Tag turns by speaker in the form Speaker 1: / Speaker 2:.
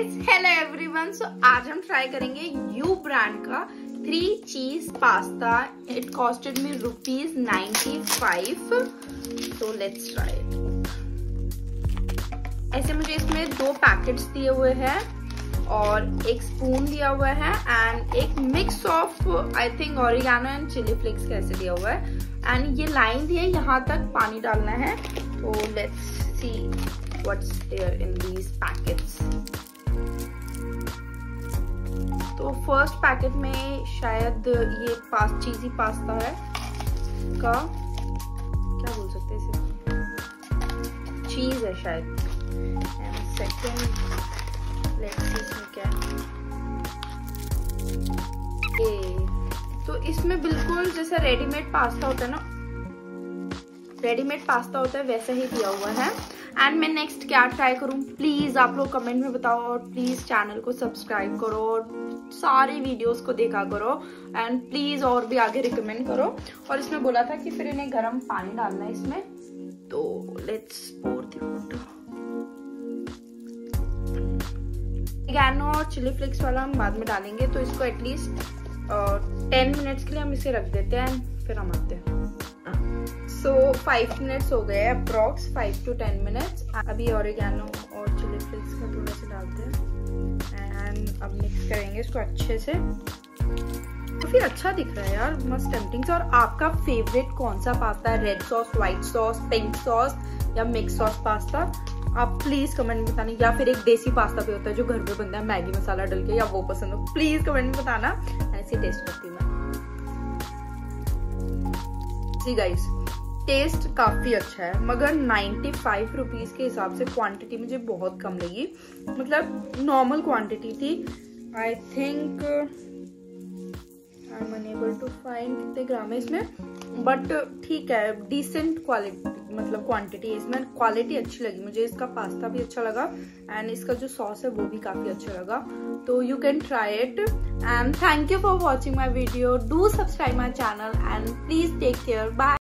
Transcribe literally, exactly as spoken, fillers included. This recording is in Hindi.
Speaker 1: Guys, hello everyone. सो आज हम ट्राई करेंगे यू ब्रांड का three cheese pasta. It costed me rupees ninety five. So let's try it. ऐसे मुझे इसमें दो पैकेट्स दिए हुए हैं और एक स्पून दिया हुआ है एंड एक mix of I think oregano and chilli flakes कैसे दिया हुआ है। एंड ये लाइन दी है, यहाँ तक पानी डालना है। तो let's see what's there in these packets। तो फर्स्ट पैकेट में शायद ये पास चीजी पास्ता है का, क्या बोल सकते हैं इसे, चीज है शायद। एंड सेकंड लेट्स सी इसमें क्या है। ए, तो इसमें बिल्कुल जैसा रेडीमेड पास्ता होता है ना, रेडीमेड पास्ता होता है वैसा ही दिया हुआ है। एंड मैं नेक्स्ट क्या ट्राई करूं प्लीज आप लोग कमेंट में बताओ, और प्लीज चैनल को सब्सक्राइब करो और सारे वीडियोस को देखा करो एंड प्लीज और भी आगे रिकमेंड करो। और इसमें बोला था कि फिर इन्हें गर्म पानी डालना है इसमें। तो let's pour the water. Oregano और चिली फ्लेक्स वाला हम बाद में डालेंगे, तो इसको एटलीस्ट टेन मिनट्स के लिए हम इसे रख देते हैं एंड फिर हम आते हैं। सो फाइव मिनट्स हो गए, approx five to ten minutes. अभी ऑरिगेनो और चिली फ्लेक्स का थोड़ा सा डालते हैं एंड अब मिक्स करेंगे इसको अच्छे से। काफी अच्छा दिख रहा है यार, मस्त टेम्पटिंग। और आपका फेवरेट कौन सा पास्ता है? Red sauce, white sauce, pink sauce या मिक्स सॉस पास्ता? आप प्लीज कमेंट में बताना। या फिर एक देसी पास्ता भी होता है जो घर पे बनता है मैगी मसाला डाल के, या वो पसंद हो प्लीज कमेंट में बताना। ऐसे टेस्ट करती हूँ मैं। सी गाइस, टेस्ट काफी अच्छा है, मगर नाइन्टी फाइव रुपीज के हिसाब से क्वांटिटी मुझे बहुत कम लगी। मतलब नॉर्मल क्वांटिटी थी। I think I am unable to find कितने ग्राम है इसमें, बट ठीक है, डिसेंट क्वालिटी, मतलब क्वांटिटी है इसमें। क्वालिटी अच्छी लगी मुझे, इसका पास्ता भी अच्छा लगा एंड इसका जो सॉस है वो भी काफी अच्छा लगा। तो you can try it and thank you for watching my video. Do subscribe my channel and please take care. Bye.